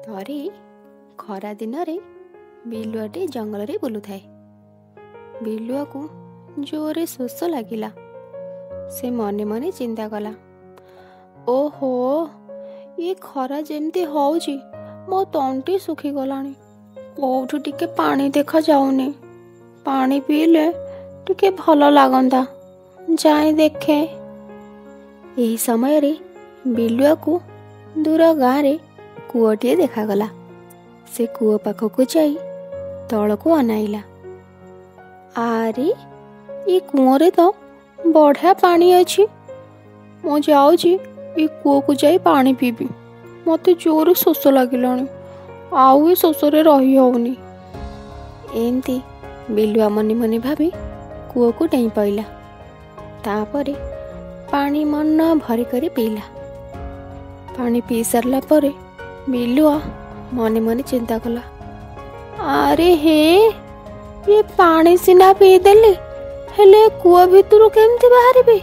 ଥରେ ଖରା ଦିନରେ ବିଲୁଆଟି ଜଙ୍ଗଲରେ ବୁଲୁଥାଏ। ବିଲୁଆକୁ ଜୋରରେ ଶୋଷ ଲାଗିଲା। ସେ ମନେ ମନେ ଚିନ୍ତା କଲା, ଓହୋ, ଏ ଖରା ଯେମିତି ହଉଛି ମୋ ତଣ୍ଟି ଶୁଖିଗଲାଣି। କୋଉଠି ଟିକେ ପାଣି ଦେଖାଯାଉନି। ପାଣି ପିଇଲେ ଟିକେ ଭଲ ଲାଗନ୍ତା। ଯାଇ ଦେଖେ। ଏହି ସମୟରେ ବିଲୁଆକୁ ଦୂର ଗାଁରେ କୂଅଟିଏ ଦେଖାଗଲା। ସେ କୂଅ ପାଖକୁ ଯାଇ ତଳକୁ ଅନାଇଲା। ଆରେ, ଏ କୂଅରେ ତ ବଢ଼ିଆ ପାଣି ଅଛି। ମୁଁ ଯାଉଛି ଏ କୂଅକୁ ଯାଇ ପାଣି ପିଇବି। ମୋତେ ଜୋରରେ ଶୋଷ ଲାଗିଲାଣି। ଆଉ ଏ ଶୋଷରେ ରହି ହେଉନି। ଏମିତି ବିଲୁଆ ମନେ ମନେ ଭାବି କୂଅକୁ ଡେଇଁ ପଇଲା। ତାପରେ ପାଣି ମନ ଭରି କରି ପିଇଲା। ପାଣି ପିଇ ସାରିଲା ପରେ ବିଲୁଆ ମନେ ମନେ ଚିନ୍ତା କଲା, ଆରେ ହେ, ଏ ପାଣି ସିନା ପିଇଦେଲି, ହେଲେ କୂଅ ଭିତରୁ କେମିତି ବାହାରିବି?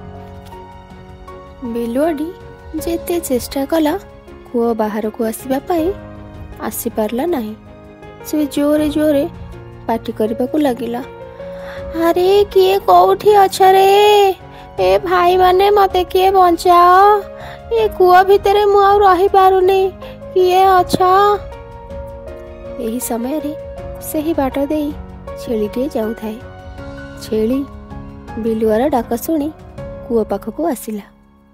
ବିଲୁଆଟି ଯେତେ ଚେଷ୍ଟା କଲା କୂଅ ବାହାରକୁ ଆସିବା ପାଇଁ ଆସିପାରିଲା ନାହିଁ। ସେ ଜୋରେ ଜୋରେ ପାଟି କରିବାକୁ ଲାଗିଲା, ଆରେ କିଏ କୋଉଠି ଅଛ ରେ? ଏ ଭାଇମାନେ, ମୋତେ କିଏ ବଞ୍ଚାଅ। ଏ କୂଅ ଭିତରେ ମୁଁ ଆଉ ରହିପାରୁନି। କିଏ ଅଛ? ଏହି ସମୟରେ ସେହି ବାଟ ଦେଇ ଛେଳିଟିଏ ଯାଉଥାଏ। ଛେଳି ବିଲୁଆର ଡାକ ଶୁଣି କୂଅ ପାଖକୁ ଆସିଲା।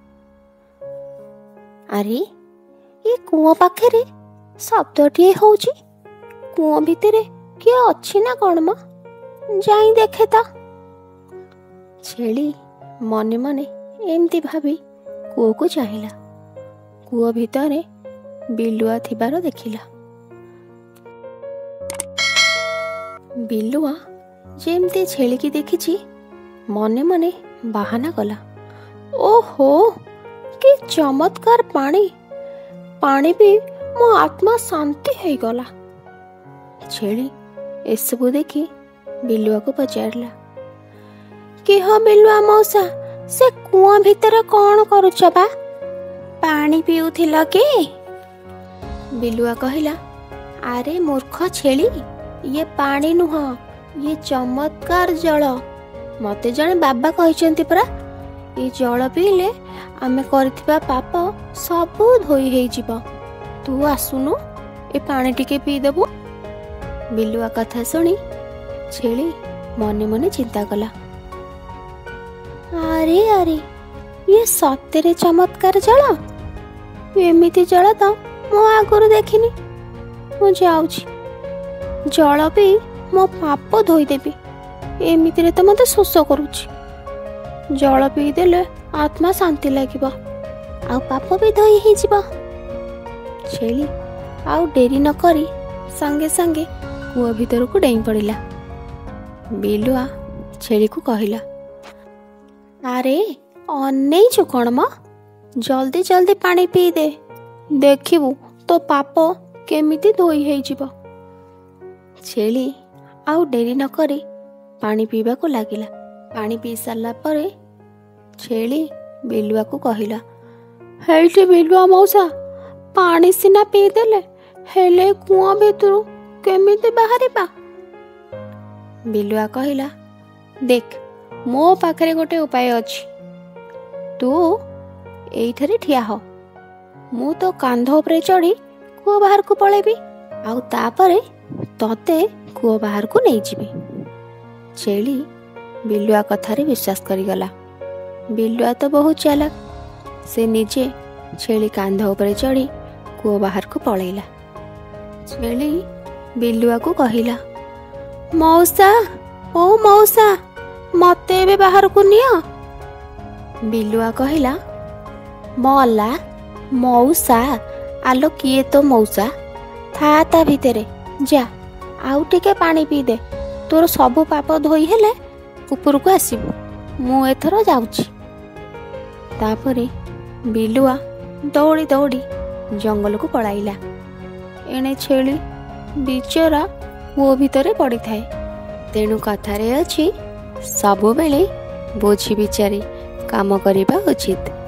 ଆରେ, ଏ କୂଅ ପାଖରେ ଶବ୍ଦଟିଏ ହଉଛି। କୂଅ ଭିତରେ କିଏ ଅଛି ନା କଣ ମ? ଯାଇ ଦେଖେ ତ। ଛେଳି ମନେ ମନେ ଏମିତି ଭାବି କୂଅକୁ ଚାହିଁଲା। କୂଅ ଭିତରେ ବିଲୁଆ ଥିବାର ଦେଖିଲା। ବିଲୁଆ ଯେମିତି ଛେଳିକି ଦେଖିଛି, ମନେ ମନେ ବାହାନା କଲା, ଓହୋ, କି ଚମତ୍କାର ପାଣି। ପାଣି ପିଇ ମୋ ଆତ୍ମା ଶାନ୍ତି ହେଇଗଲା। ଛେଳି ଏସବୁ ଦେଖି ବିଲୁଆକୁ ପଚାରିଲା, କିହ ବିଲୁଆ ମଉସା, ସେ କୂଅ ଭିତରେ କଣ କରୁଛ ବା? ପାଣି ପିଉଥିଲ କି? ବିଲୁଆ କହିଲା, ଆରେ ମୂର୍ଖ ଛେଳି, ଇଏ ପାଣି ନୁହଁ, ଇଏ ଚମତ୍କାର ଜଳ। ମୋତେ ଜଣେ ବାବା କହିଛନ୍ତି ପରା, ଏ ଜଳ ପିଇଲେ ଆମେ କରିଥିବା ପାପ ସବୁ ଧୋଇ ହେଇଯିବ। ତୁ ଆସୁନୁ, ଏ ପାଣି ଟିକେ ପିଇଦେବୁ। ବିଲୁଆ କଥା ଶୁଣି ଛେଳି ମନେ ମନେ ଚିନ୍ତା କଲା, ଆରେ ଆରେ, ଇଏ ସତରେ ଚମତ୍କାର ଜଳ। ଏମିତି ଜଳ ତ ମୁଁ ଆଗରୁ ଦେଖିନି। ମୁଁ ଯାଉଛି, ଜଳ ପିଇ ମୋ ପାପ ଧୋଇଦେବି। ଏମିତିରେ ତ ମୋତେ ଶୋଷ କରୁଛି। ଜଳ ପିଇଦେଲେ ଆତ୍ମା ଶାନ୍ତି ଲାଗିବ, ଆଉ ପାପ ବି ଧୋଇ ହେଇଯିବ। ଛେଳି ଆଉ ଡେରି ନ କରି ସାଙ୍ଗେ ସାଙ୍ଗେ କୂଅ ଭିତରକୁ ଡେଇଁ ପଡ଼ିଲା। ବିଲୁଆ ଛେଳିକୁ କହିଲା, ଆରେ ଅନେଇଛୁ କଣ ମ? ଜଲ୍ଦି ଜଲ୍ଦି ପାଣି ପିଇଦେ। ଦେଖିବୁ ତୋ ପାପ କେମିତି ଧୋଇ ହେଇଯିବ। ଛେଳି ଆଉ ଡେରି ନ କରି ପାଣି ପିଇବାକୁ ଲାଗିଲା। ପାଣି ପିଇ ସାରିଲା ପରେ ଛେଳି ବିଲୁଆକୁ କହିଲା, ହେଇଠି ବିଲୁଆ ମଉସା, ପାଣି ସିନା ପିଇଦେଲେ, ହେଲେ କୂଅ ଭିତରୁ କେମିତି ବାହାରିବା? ବିଲୁଆ କହିଲା, ଦେଖ, ମୋ ପାଖରେ ଗୋଟେ ଉପାୟ ଅଛି। ତୁ ଏଇଠାରେ ଠିଆ ହ। ମୁଁ ତୋ କାନ୍ଧ ଉପରେ ଚଢ଼ି କୂଅ ବାହାରକୁ ପଳେଇବି, ଆଉ ତାପରେ ତତେ କୂଅ ବାହାରକୁ ନେଇଯିବି। ଛେଳି ବିଲୁଆ କଥାରେ ବିଶ୍ୱାସ କରିଗଲା। ବିଲୁଆ ତ ବହୁତ ଚାଲାକ। ସେ ନିଜେ ଛେଳି କାନ୍ଧ ଉପରେ ଚଢ଼ି କୂଅ ବାହାରକୁ ପଳେଇଲା। ଛେଳି ବିଲୁଆକୁ କହିଲା, ମଉସା, ଓ ମଉସା, ମୋତେ ଏବେ ବାହାରକୁ ନିଅ। ବିଲୁଆ କହିଲା, ମଲା ମଉସା, ଆଲୋ କିଏ ତ ମଉସା? ତା ଭିତରେ ଯା, ଆଉ ଟିକେ ପାଣି ପିଇଦେ। ତୋର ସବୁ ପାପ ଧୋଇ ହେଲେ ଉପରକୁ ଆସିବୁ। ମୁଁ ଏଥର ଯାଉଛି। ତାପରେ ବିଲୁଆ ଦୌଡ଼ି ଦୌଡ଼ି ଜଙ୍ଗଲକୁ ପଳାଇଲା। ଏଣେ ଛେଳି ବିଚରା କୂଅ ଭିତରେ ପଡ଼ିଥାଏ। ତେଣୁ କଥାରେ ଅଛି, ସବୁବେଳେ ବୁଝି ବିଚାରି କାମ କରିବା ଉଚିତ।